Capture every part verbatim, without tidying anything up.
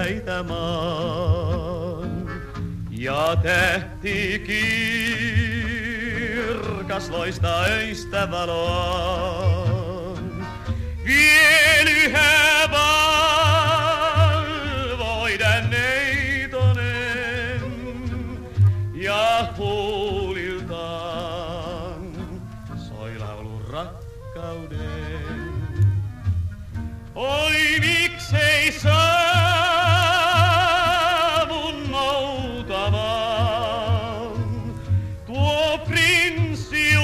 vihreitä maan. Ja tähti kirkas loistaa öistä valoaan. Viel yhä valvoiden neitonen ja huuliltaan soi laulu rakkauden. Oi miksei saavun noutamaan tuo prinssi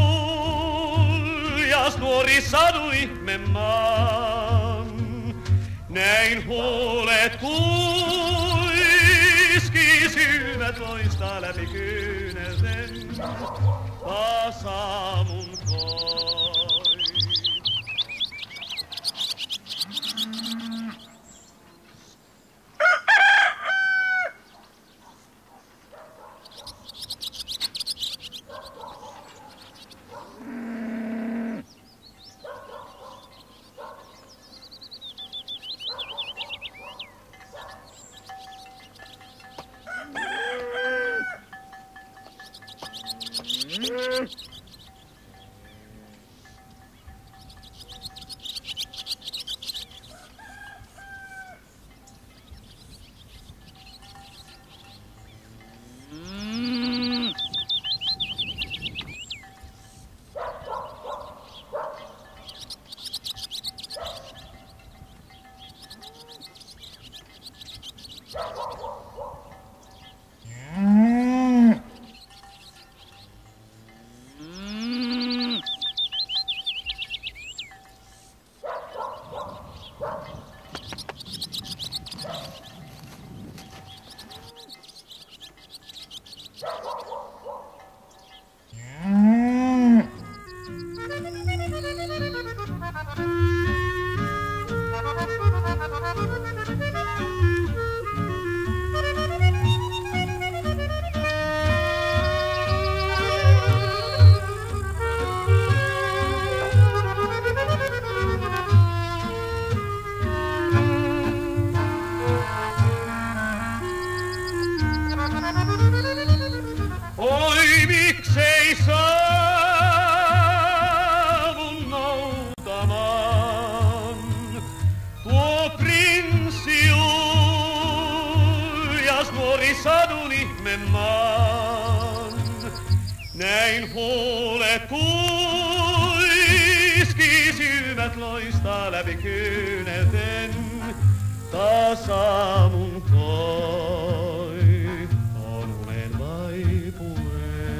uljas nuori sadu ihmemaan. Näin huulet kuiski, silmät loistaa läpi kyynelten, taas aamun koi. Sadun ihmemaan, näin huulet kuiski, silmät loistaa läpi kyynelten, taas aamun koi on unen vaipuen.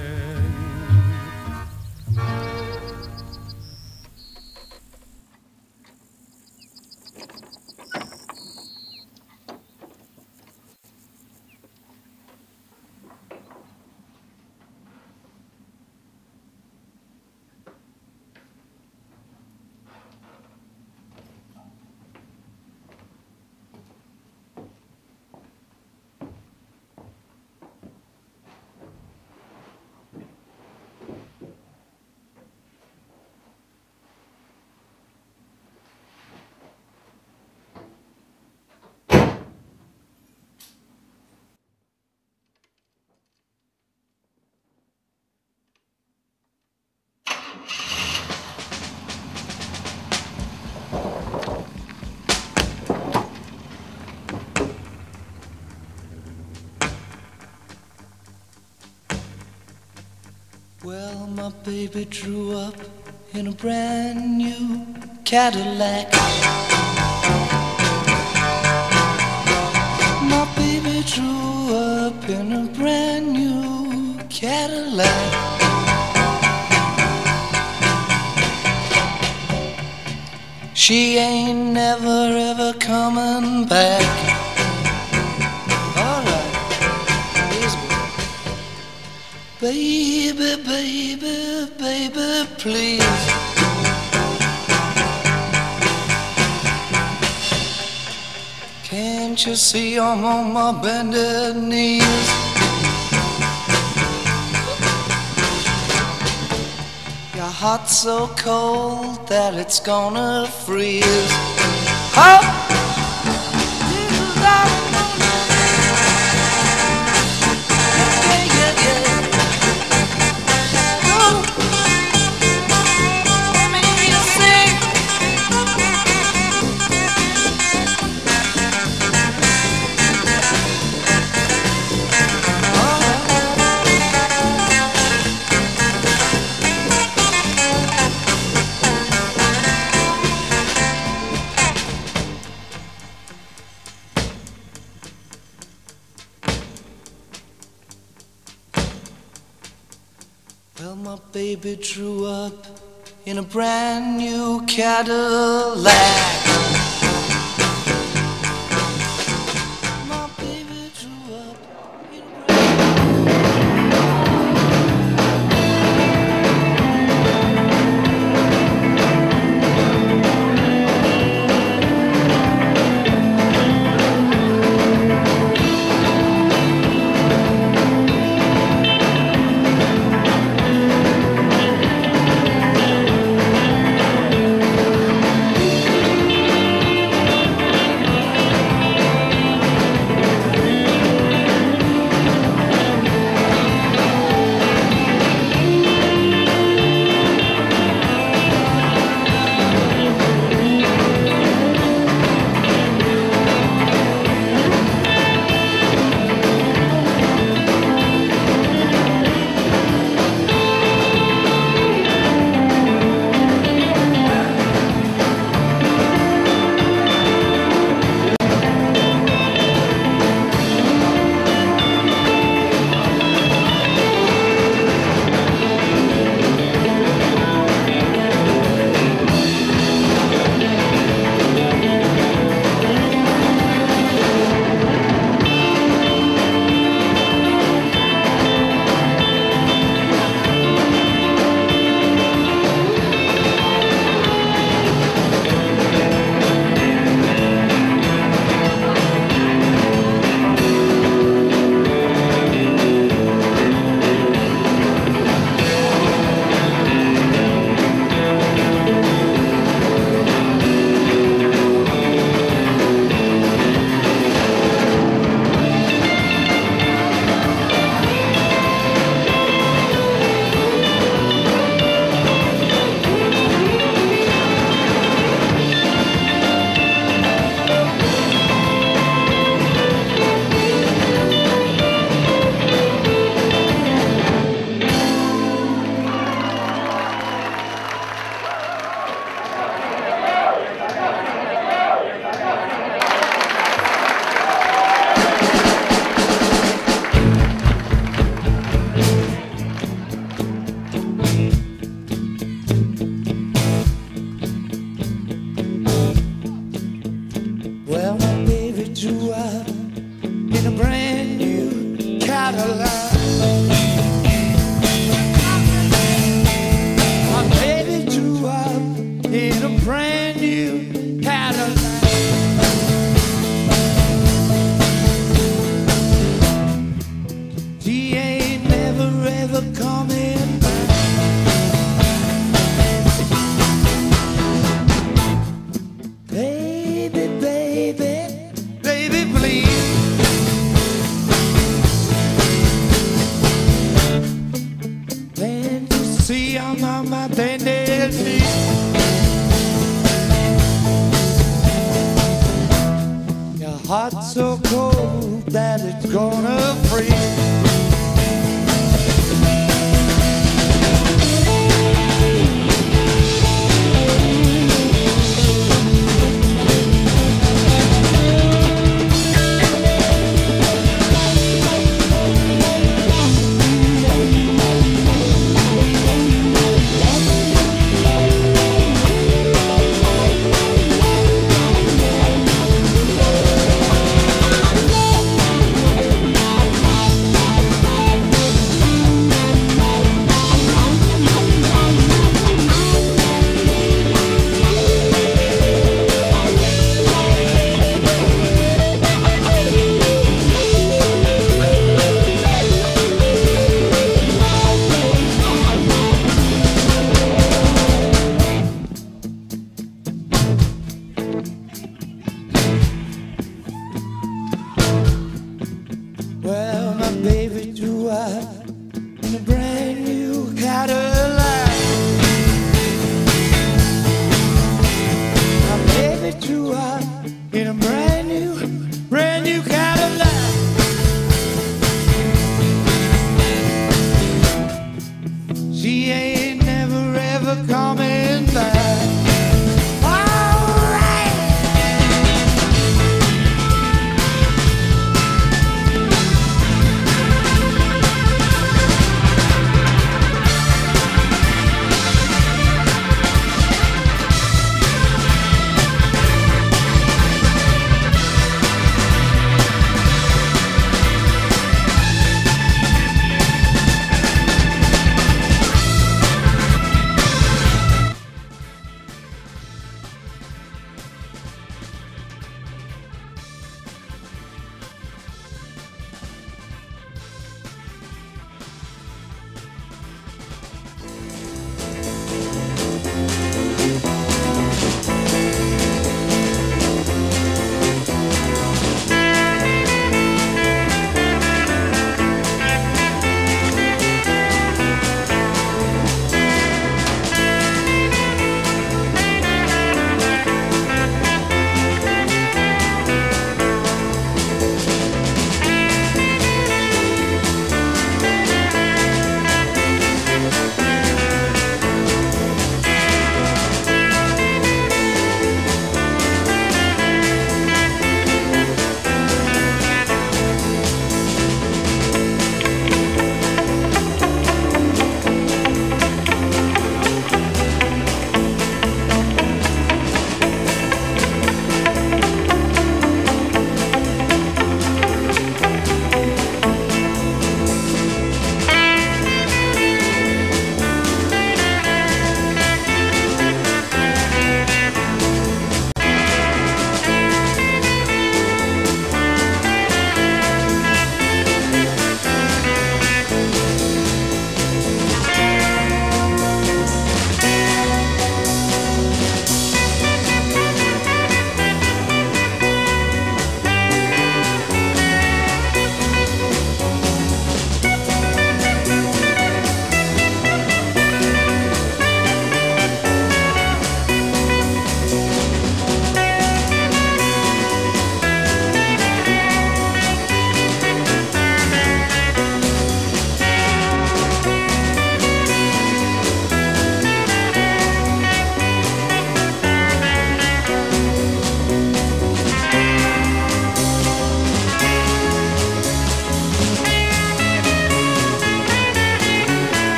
Well, my baby drew up in a brand new Cadillac. My baby drew up in a brand new Cadillac. She ain't never ever coming back. Baby, baby, baby, please. Can't you see I'm on my bended knees? Your heart's so cold that it's gonna freeze. Oh, Jesus, Well, my baby drew up in a brand new Cadillac. My baby drew up in a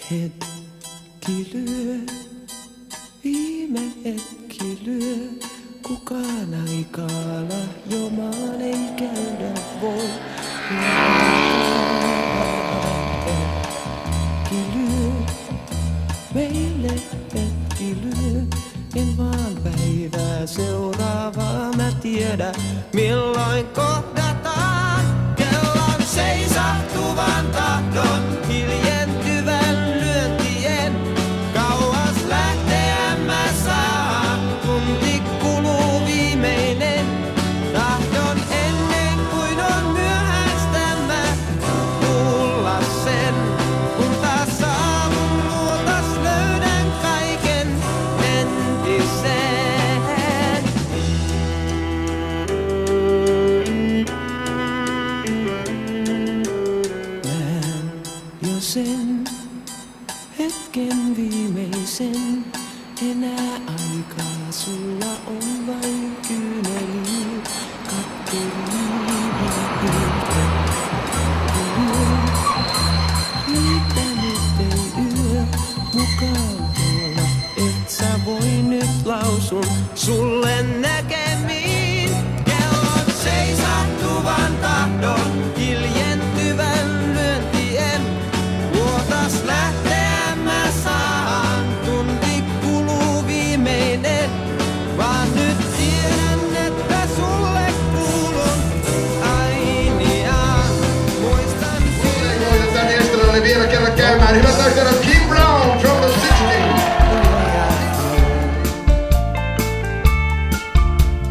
hetki lyö, viime hetki lyö. Kukaan aikaa lahjomaan ei käydä voi. Hetki lyö, meille hetki lyö. En vaan päivää seuraavaa mä tiedä, milloin kohdataan. Kellon seisahtuvan tahdon, hiljentyvän lyöntien. Kauas lähteä mä saan, tunti kuluu viimeinen. Tahdon ennen kuin on myöhäistä mä kuulla sen. Kun taas saavun luotas löydän kaiken entiseen. Näen jo sen hetken viimeisen. Enää aikaa sulla on vain kyyneliin katteliin. Riittänyt ei yö mukaan tulla, et sä voi nyt lausun sulle näkemiin. Kellon seisahtuvan tahdon, hiljentyvän lyöntien. Luotas lähteä mä saan, tunti kuluu viimeinen. Vaan nyt tiedän, että sulle kuulun ainiaan. Muistan Kuulijoita tänne Estelalle vielä kerran käymään. Hyvät naiset ja herrat, Kim Brown from the sixties.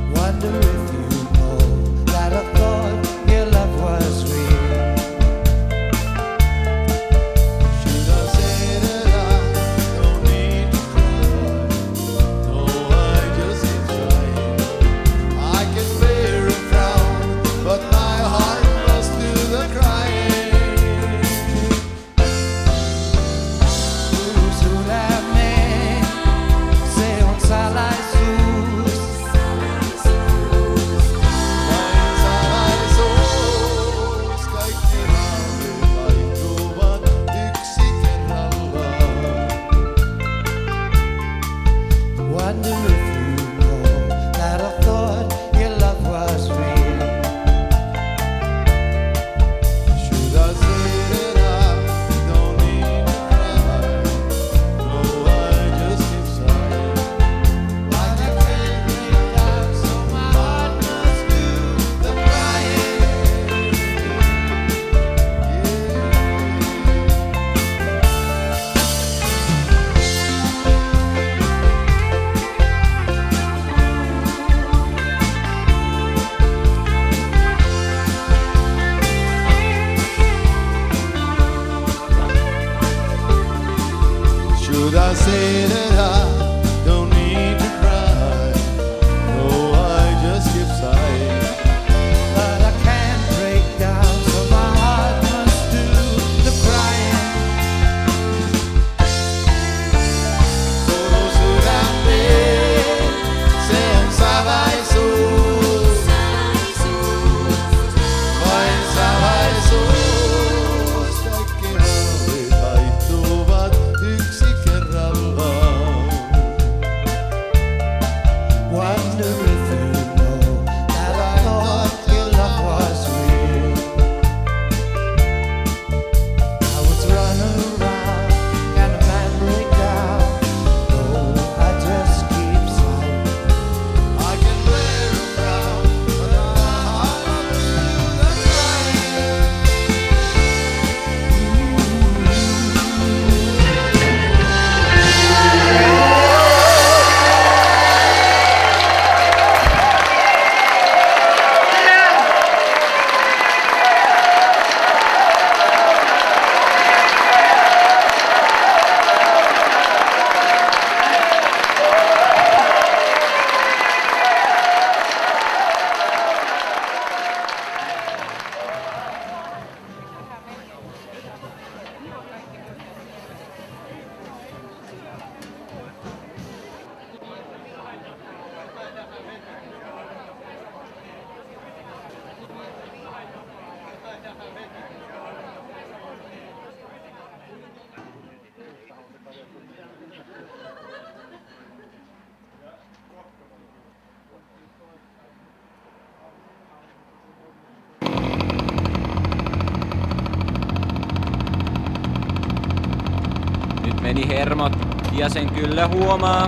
hermot ja sen kyllä huomaa.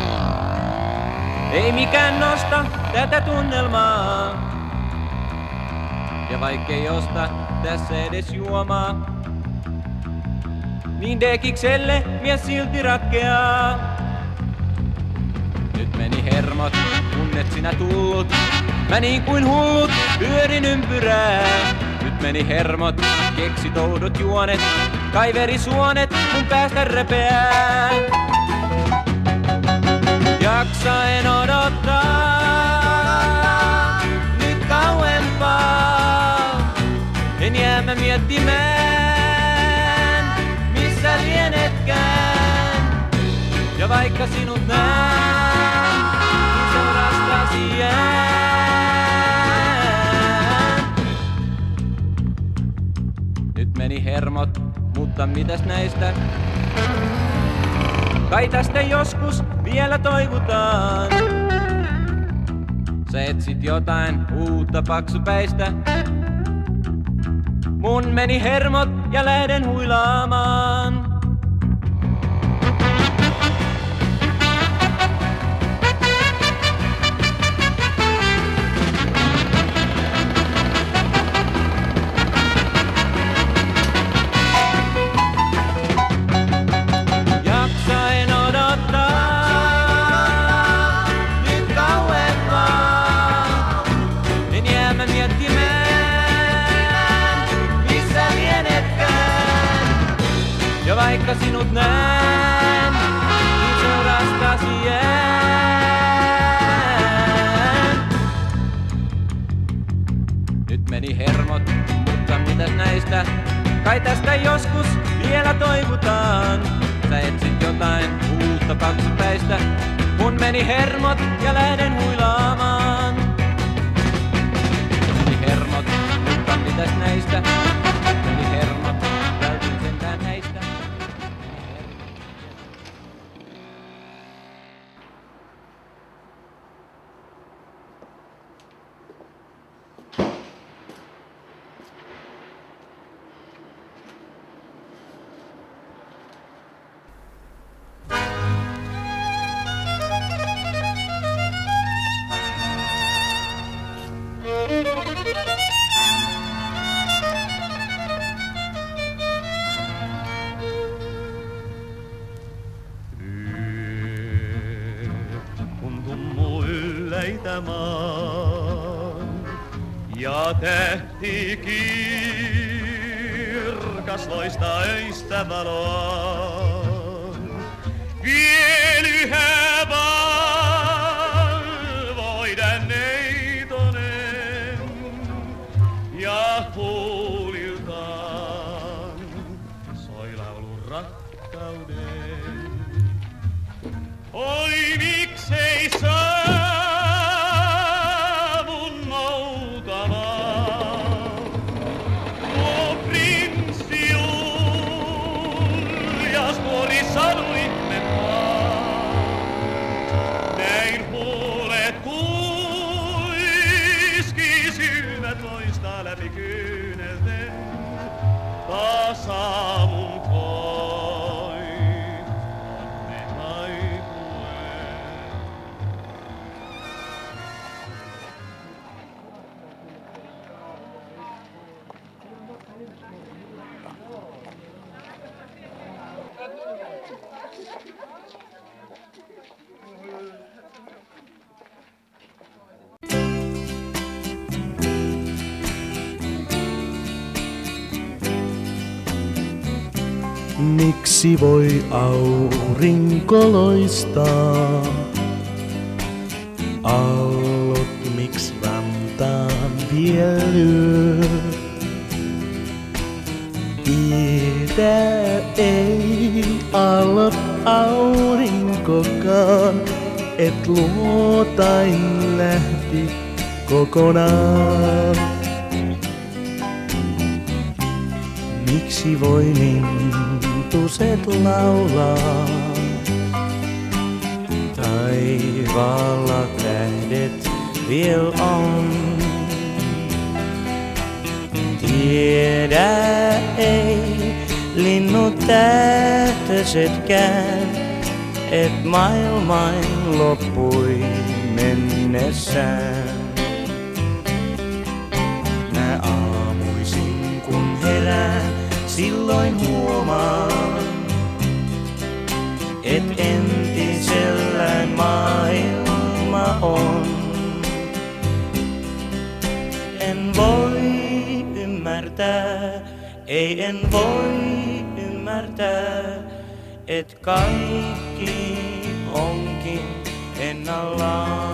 Ei mikään nosta tätä tunnelmaa. Ja vaikkei osta tässä edes juomaa, niin dekikselle mies silti ratkeaa. Nyt meni hermot, kun et sinä tullut. Mä niin kuin hullut pyörin ympyrää. Nyt meni hermot, keksi toudot juonet, kaiveri suonet, kun päästä repeää. Jaksaen odottaa nyt kauempaa. En jää mä miettimään, missä lienetkään. Ja vaikka sinut näen, niin seurastasi jään. Nyt meni hermot, mutta mitäs näistä? Kai tästä joskus vielä toivutaan. Sä etsit jotain uutta paksupäistä. Mun meni hermot ja lähden huilaamaan. Vaikka sinut näen, niin seurastasi jään. Nyt meni hermot, mutta mitäs näistä? Kai tästä joskus vielä toivutaan. Sä etsit jotain uutta paksupäistä. Mun meni hermot ja lähden huilaamaan. Meni hermot, mutta mitäs näistä? Meni hermot, täytyy sentään näistä. Ja tähti kirkas loistaa öistä valoon. Viel yhä valvoiden neitonen ja huuliltaan soi laulun rakkauden. Oi miksei saa läpi kyynelten taas aamun koi onneen laipuen. Miksi voi aurinko loistaa? Aallot miksi rantaan vie lyö? Idä ei aallot aurinkokaan, et luotain lähti kokonaan. Miksi voi lintuset laulaa? Taivaalla tähdet viel on. Tiedä ei linnut tähtösetkään, et maailmain loppui mennessään. Mä aamuisin kun herään, silloin huomaan, et entisellään maailma on. En voi ymmärtää, ei en voi ymmärtää, et kaikki onkin ennallaan.